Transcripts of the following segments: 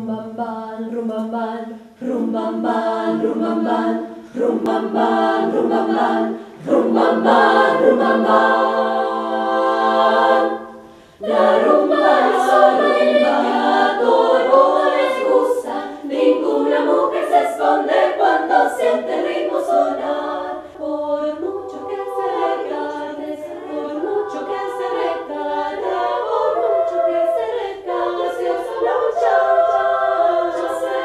rumbamban, rumbamban, rumbamban, rumbamban, rumbamban, rumbamban, rumbamban, rumbamban. La rumba es solo ella, todo el mundo les gusta, ninguna mujer se esconde cuando siente el ritmo sonar. Por mucho que se recarte, por mucho que se recarte, por mucho que se recarte, si os la muchacha se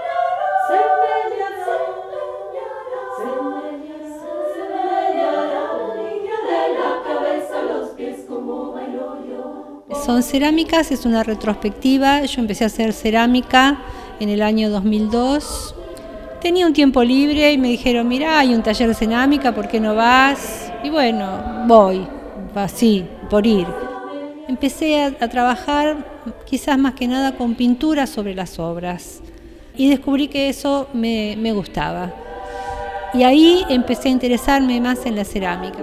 meneará, de la cabeza a los pies como bailo yo. Son Cerámicas, es una retrospectiva. Yo empecé a hacer cerámica en el año 2002. Tenía un tiempo libre y me dijeron, mirá, hay un taller de cerámica, ¿por qué no vas? Y bueno, voy, así, por ir. Empecé a trabajar quizás más que nada con pintura sobre las obras y descubrí que eso me gustaba. Y ahí empecé a interesarme más en la cerámica.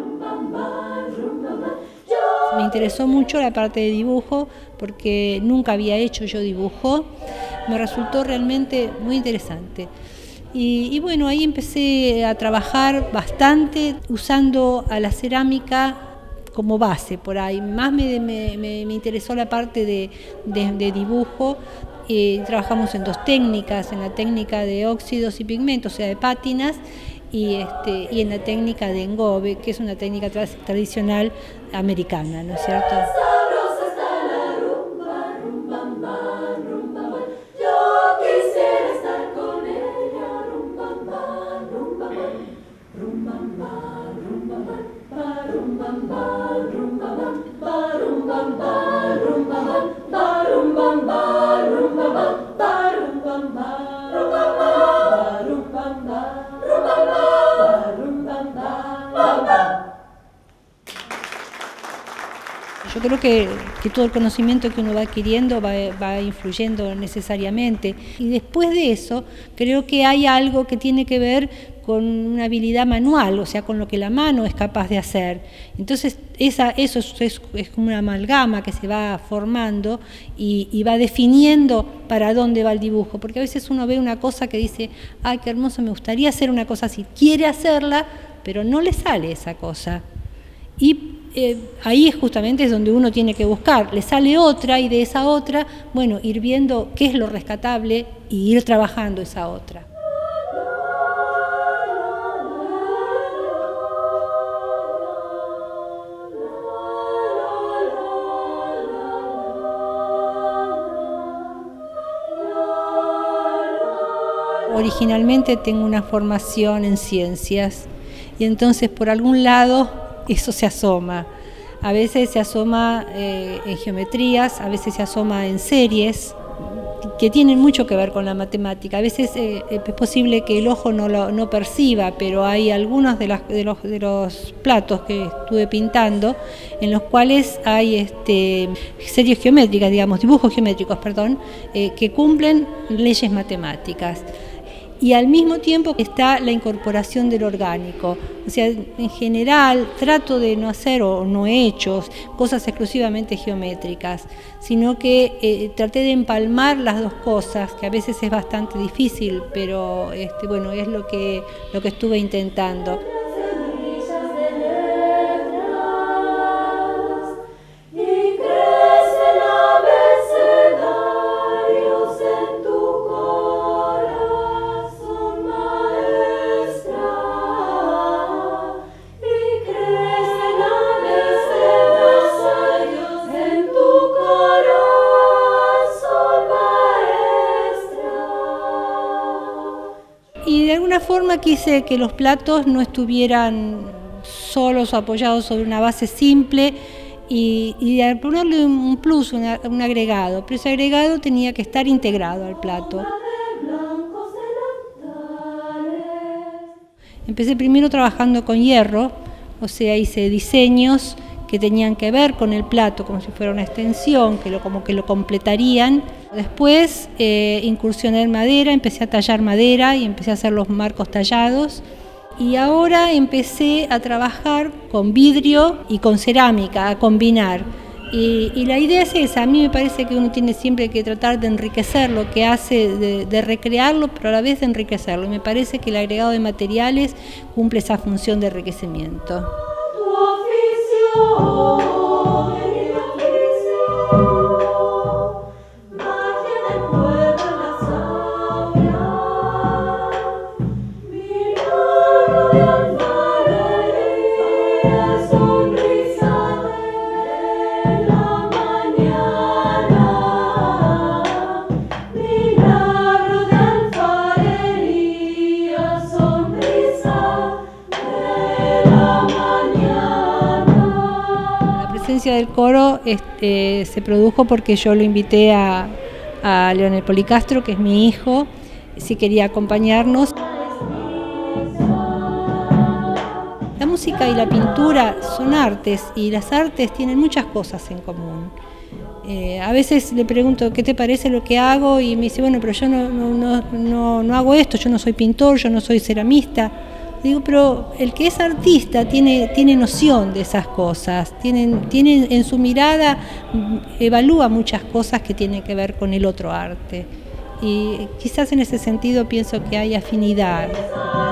Me interesó mucho la parte de dibujo porque nunca había hecho yo dibujo. Me resultó realmente muy interesante. Y bueno, ahí empecé a trabajar bastante usando a la cerámica como base por ahí. Más me interesó la parte de dibujo. Trabajamos en dos técnicas, en la técnica de óxidos y pigmentos, o sea, de pátinas, y en la técnica de engobe, que es una técnica tradicional americana, ¿no es cierto? Yo creo que todo el conocimiento que uno va adquiriendo va influyendo necesariamente. Y después de eso, creo que hay algo que tiene que ver con una habilidad manual, o sea, con lo que la mano es capaz de hacer. Entonces, eso es como una amalgama que se va formando y va definiendo para dónde va el dibujo. Porque a veces uno ve una cosa que dice, ay, qué hermoso, me gustaría hacer una cosa así. Quiere hacerla, pero no le sale esa cosa. Y ahí es justamente donde uno tiene que buscar, le sale otra y de esa otra, bueno, ir viendo qué es lo rescatable y ir trabajando esa otra. Originalmente tengo una formación en ciencias y entonces por algún lado eso se asoma. A veces se asoma en geometrías, a veces se asoma en series que tienen mucho que ver con la matemática. A veces es posible que el ojo no perciba, pero hay algunos de los platos que estuve pintando en los cuales hay series geométricas, digamos, dibujos geométricos, perdón, que cumplen leyes matemáticas. Y al mismo tiempo está la incorporación del orgánico. O sea, en general trato de no hacer o no he hecho cosas exclusivamente geométricas, sino que traté de empalmar las dos cosas, que a veces es bastante difícil, pero bueno, es lo que estuve intentando. Y de alguna forma quise que los platos no estuvieran solos o apoyados sobre una base simple y de ponerle un plus, un agregado, pero ese agregado tenía que estar integrado al plato. Empecé primero trabajando con hierro, o sea, hice diseños que tenían que ver con el plato, como si fuera una extensión, como que lo completarían. Después incursioné en madera, empecé a tallar madera y empecé a hacer los marcos tallados. Y ahora empecé a trabajar con vidrio y con cerámica, a combinar. Y la idea es esa. A mí me parece que uno tiene siempre que tratar de enriquecer lo que hace, de recrearlo, pero a la vez de enriquecerlo. Y me parece que el agregado de materiales cumple esa función de enriquecimiento. La presencia del coro se produjo porque yo lo invité a Leonel Policastro, que es mi hijo, si quería acompañarnos. La música y la pintura son artes y las artes tienen muchas cosas en común. A veces le pregunto ¿qué te parece lo que hago? Y me dice, bueno, pero yo no hago esto, yo no soy pintor, yo no soy ceramista. Digo, pero el que es artista tiene noción de esas cosas, tiene en su mirada, evalúa muchas cosas que tienen que ver con el otro arte. Y quizás en ese sentido pienso que hay afinidad.